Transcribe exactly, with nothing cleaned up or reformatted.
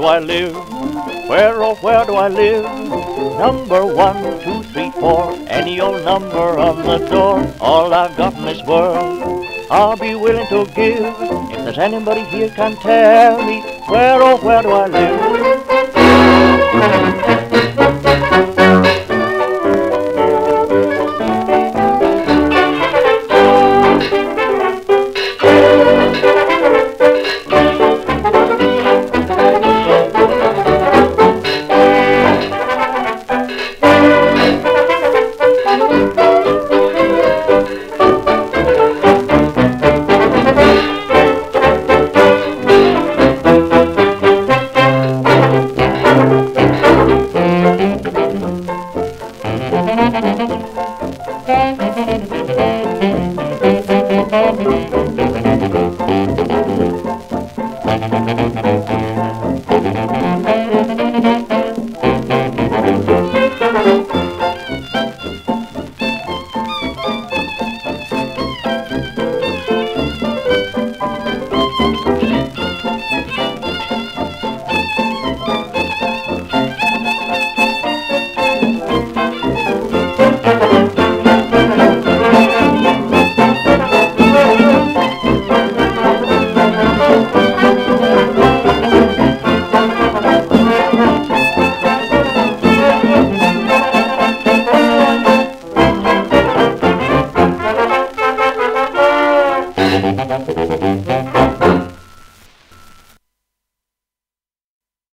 I live? Where, oh, where do I live? Number one, two, three, four, any old number on the door. All I've got in this world, I'll be willing to give. If there's anybody here can tell me, where, oh, where do I live?